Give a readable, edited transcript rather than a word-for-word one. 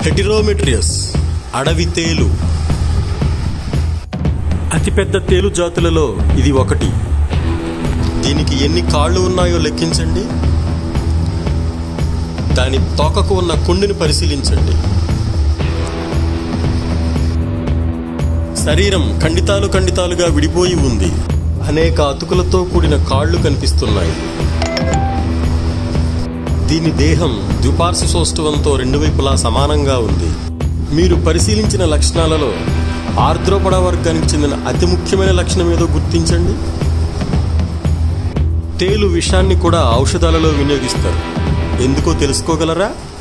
హెటెరోమెట్రస్ అడవి తేలు. అతిపెద్ద తేలు జాతులలో ఇది ఒకటి. దీనికి ఎన్ని కాళ్ళు ఉన్నాయో లెక్కించండి. దాని తోకకు ఉన్న కుండిని పరిశీలించండి. శరీరం ఖండితాలు ఖండితాలుగా విడిపోయి ఉంది. అనేక అతుకులతో కూడిన కాళ్ళు కనిపిస్తున్నాయి. దీని దేహం ద్విపార్శ్వసౌష్ఠవంతో రెండు వైపులా సమానంగా ఉంది. మీరు పరిశీలించిన లక్షణాలలో ఆర్ద్రోపడా వర్గానికి చెందిన అతి ముఖ్యమైన లక్షణం ఏదో గుర్తించండి. తేలు విషాన్ని కూడా ఔషధాలలో వినియోగిస్తారు. ఎందుకో తెలుసుకోగలరా?